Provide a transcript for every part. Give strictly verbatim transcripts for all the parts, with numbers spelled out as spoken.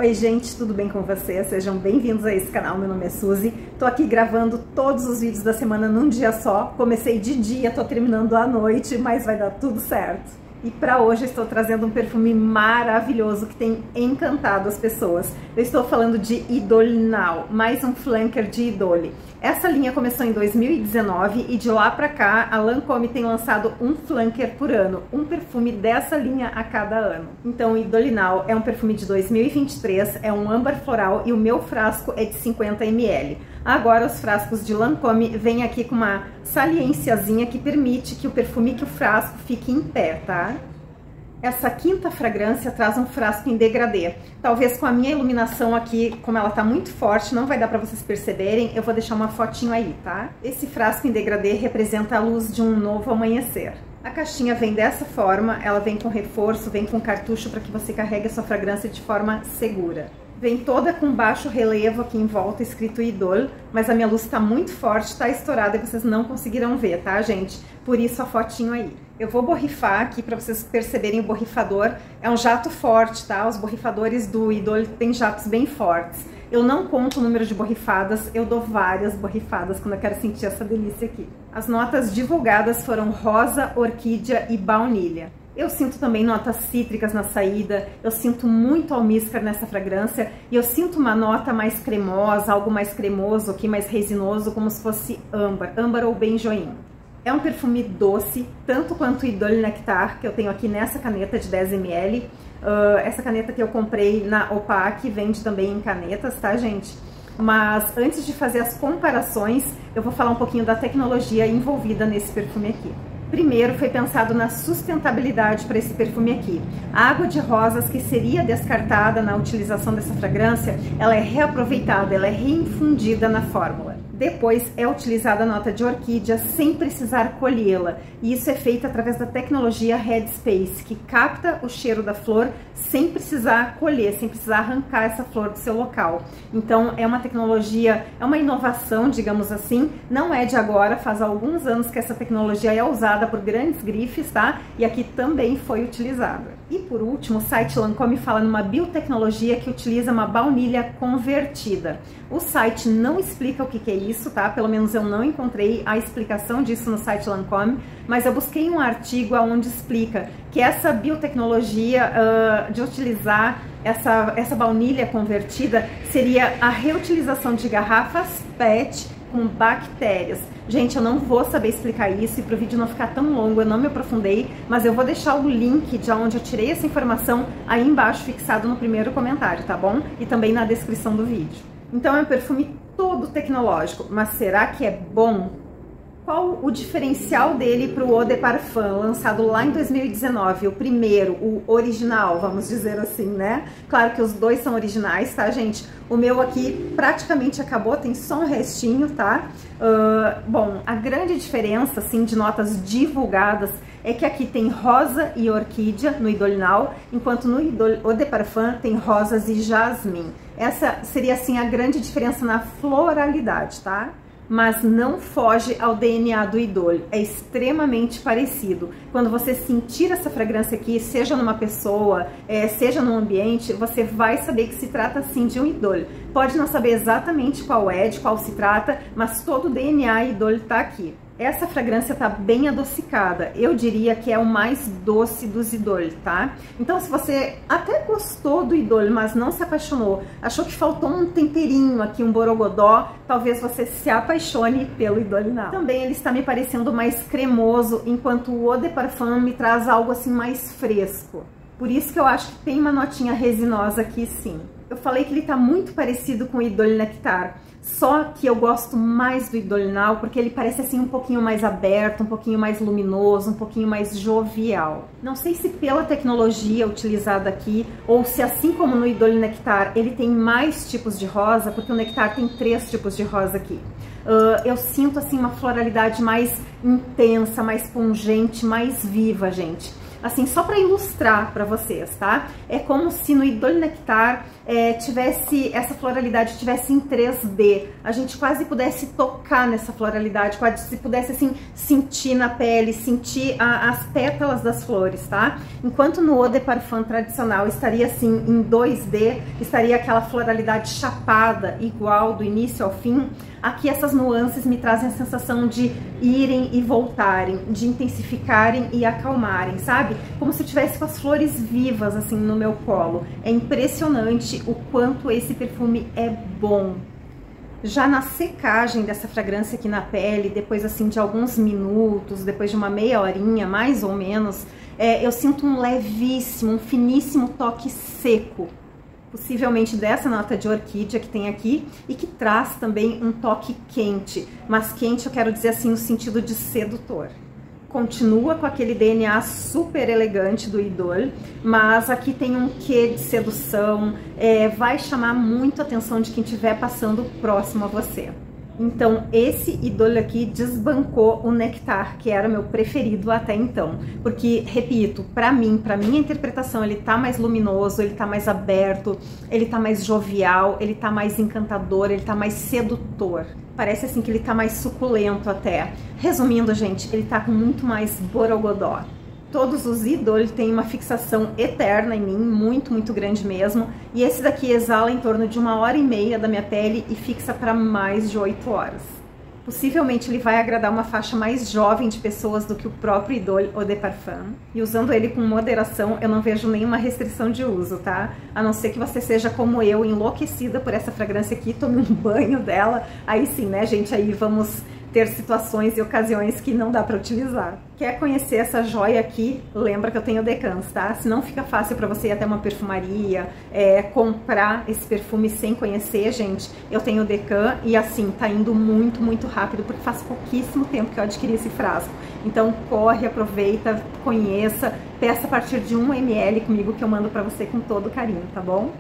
Oi gente, tudo bem com vocês? Sejam bem-vindos a esse canal, meu nome é Suzy. Tô aqui gravando todos os vídeos da semana num dia só. Comecei de dia, tô terminando à noite, mas vai dar tudo certo. E para hoje eu estou trazendo um perfume maravilhoso que tem encantado as pessoas. Eu estou falando de Idole Now, mais um flanker de Idole. Essa linha começou em dois mil e dezenove e de lá para cá a Lancôme tem lançado um flanker por ano, um perfume dessa linha a cada ano. Então o Idole Now é um perfume de dois mil e vinte e três, é um âmbar floral e o meu frasco é de cinquenta mililitros. Agora os frascos de Lancôme vêm aqui com uma saliênciazinha que permite que o perfume que o frasco fique em pé, tá? Essa quinta fragrância traz um frasco em degradê. Talvez com a minha iluminação aqui, como ela tá muito forte, não vai dar pra vocês perceberem, eu vou deixar uma fotinho aí, tá? Esse frasco em degradê representa a luz de um novo amanhecer. A caixinha vem dessa forma, ela vem com reforço, vem com cartucho para que você carregue a sua fragrância de forma segura. Vem toda com baixo relevo aqui em volta, escrito Idole, mas a minha luz tá muito forte, tá estourada e vocês não conseguirão ver, tá, gente? Por isso a fotinho aí. Eu vou borrifar aqui para vocês perceberem o borrifador. É um jato forte, tá? Os borrifadores do Idole têm jatos bem fortes. Eu não conto o número de borrifadas, eu dou várias borrifadas quando eu quero sentir essa delícia aqui. As notas divulgadas foram rosa, orquídea e baunilha. Eu sinto também notas cítricas na saída, eu sinto muito almíscar nessa fragrância e eu sinto uma nota mais cremosa, algo mais cremoso aqui, mais resinoso, como se fosse âmbar, âmbar ou benjoim. É um perfume doce, tanto quanto o Idole Nectar, que eu tenho aqui nessa caneta de dez mililitros. Uh, essa caneta que eu comprei na Opac, vende também em canetas, tá, gente? Mas antes de fazer as comparações, eu vou falar um pouquinho da tecnologia envolvida nesse perfume aqui. Primeiro foi pensado na sustentabilidade para esse perfume aqui. A água de rosas que seria descartada na utilização dessa fragrância, ela é reaproveitada, ela é reinfundida na fórmula. Depois é utilizada a nota de orquídea sem precisar colhê-la. E isso é feito através da tecnologia Headspace, que capta o cheiro da flor sem precisar colher, sem precisar arrancar essa flor do seu local. Então é uma tecnologia, é uma inovação, digamos assim, não é de agora, faz alguns anos que essa tecnologia é usada por grandes grifes, tá? E aqui também foi utilizada. E por último, o site Lancôme fala numa biotecnologia que utiliza uma baunilha convertida. O site não explica o que que é isso, tá? Pelo menos eu não encontrei a explicação disso no site Lancôme, mas eu busquei um artigo onde explica que essa biotecnologia uh, de utilizar essa, essa baunilha convertida seria a reutilização de garrafas P E T com bactérias. Gente, eu não vou saber explicar isso e para o vídeo não ficar tão longo, eu não me aprofundei, mas eu vou deixar o link de onde eu tirei essa informação aí embaixo, fixado no primeiro comentário, tá bom? E também na descrição do vídeo. Então é um perfume todo tecnológico, mas será que é bom? Qual o diferencial dele para o Eau de Parfum, lançado lá em dois mil e dezenove, o primeiro, o original, vamos dizer assim, né? Claro que os dois são originais, tá, gente? O meu aqui praticamente acabou, tem só um restinho, tá? Uh, bom, a grande diferença, assim, de notas divulgadas é que aqui tem rosa e orquídea no Idole Now, enquanto no Idole Eau de Parfum tem rosas e jasmim. Essa seria, assim, a grande diferença na floralidade, tá? Mas não foge ao D N A do Idole, é extremamente parecido. Quando você sentir essa fragrância aqui, seja numa pessoa, é, seja num ambiente, você vai saber que se trata sim de um Idole. Pode não saber exatamente qual é, de qual se trata, mas todo o D N A Idole tá aqui. Essa fragrância tá bem adocicada, eu diria que é o mais doce dos Idole, tá? Então se você até gostou do Idole, mas não se apaixonou, achou que faltou um temperinho aqui, um borogodó, talvez você se apaixone pelo Idole Now. Também ele está me parecendo mais cremoso, enquanto o Eau de Parfum me traz algo assim mais fresco. Por isso que eu acho que tem uma notinha resinosa aqui sim. Eu falei que ele tá muito parecido com o Idole Nectar, só que eu gosto mais do Idole Now porque ele parece assim um pouquinho mais aberto, um pouquinho mais luminoso, um pouquinho mais jovial. Não sei se pela tecnologia utilizada aqui ou se assim como no Idole Nectar ele tem mais tipos de rosa, porque o Nectar tem três tipos de rosa aqui. Uh, eu sinto assim uma floralidade mais intensa, mais pungente, mais viva, gente. assim, só para ilustrar para vocês, tá? É como se no Idôle Nectar é, tivesse, essa floralidade tivesse em três D, a gente quase pudesse tocar nessa floralidade, quase pudesse, assim, sentir na pele, sentir a, as pétalas das flores, tá? Enquanto no Eau de Parfum tradicional estaria, assim, em dois D, estaria aquela floralidade chapada, igual do início ao fim, aqui essas nuances me trazem a sensação de irem e voltarem, de intensificarem e acalmarem, sabe? Como se eu tivesse com as flores vivas, assim, no meu colo. É impressionante o quanto esse perfume é bom. Já na secagem dessa fragrância aqui na pele, depois, assim, de alguns minutos, depois de uma meia horinha, mais ou menos, é, eu sinto um levíssimo, um finíssimo toque seco, possivelmente dessa nota de orquídea que tem aqui, e que traz também um toque quente, mas quente eu quero dizer assim no sentido de sedutor. Continua com aquele D N A super elegante do Idôle, mas aqui tem um quê de sedução, é, vai chamar muito a atenção de quem estiver passando próximo a você. Então esse Idôle aqui desbancou o Nectar, que era meu preferido até então, porque, repito, pra mim, pra minha interpretação, ele tá mais luminoso, ele tá mais aberto, ele tá mais jovial, ele tá mais encantador, ele tá mais sedutor. Parece assim que ele tá mais suculento até. Resumindo, gente, ele tá com muito mais borogodó. Todos os Idôle têm uma fixação eterna em mim, muito, muito grande mesmo. E esse daqui exala em torno de uma hora e meia da minha pele e fixa para mais de oito horas. Possivelmente ele vai agradar uma faixa mais jovem de pessoas do que o próprio Idôle Eau de Parfum. E usando ele com moderação, eu não vejo nenhuma restrição de uso, tá? A não ser que você seja como eu, enlouquecida por essa fragrância aqui, tome um banho dela. Aí sim, né, gente? Aí vamos ter situações e ocasiões que não dá para utilizar. Quer conhecer essa joia aqui? Lembra que eu tenho Decans, tá? Se não fica fácil para você ir até uma perfumaria, é, comprar esse perfume sem conhecer, gente, eu tenho Decan e assim, tá indo muito, muito rápido, porque faz pouquíssimo tempo que eu adquiri esse frasco. Então corre, aproveita, conheça, peça a partir de um mililitro comigo que eu mando para você com todo carinho, tá bom?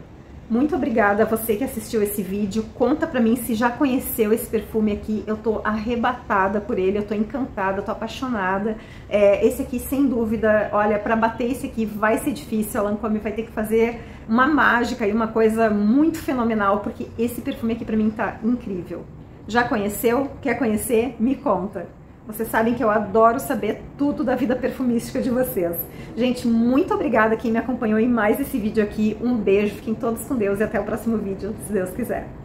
Muito obrigada a você que assistiu esse vídeo. Conta pra mim se já conheceu esse perfume aqui. Eu tô arrebatada por ele, eu tô encantada, eu tô apaixonada. É, esse aqui, sem dúvida, olha, pra bater esse aqui vai ser difícil. A Lancôme vai ter que fazer uma mágica e uma coisa muito fenomenal, porque esse perfume aqui pra mim tá incrível. Já conheceu? Quer conhecer? Me conta. Vocês sabem que eu adoro saber tudo da vida perfumística de vocês. Gente, muito obrigada quem me acompanhou em mais esse vídeo aqui. Um beijo, fiquem todos com Deus e até o próximo vídeo, se Deus quiser.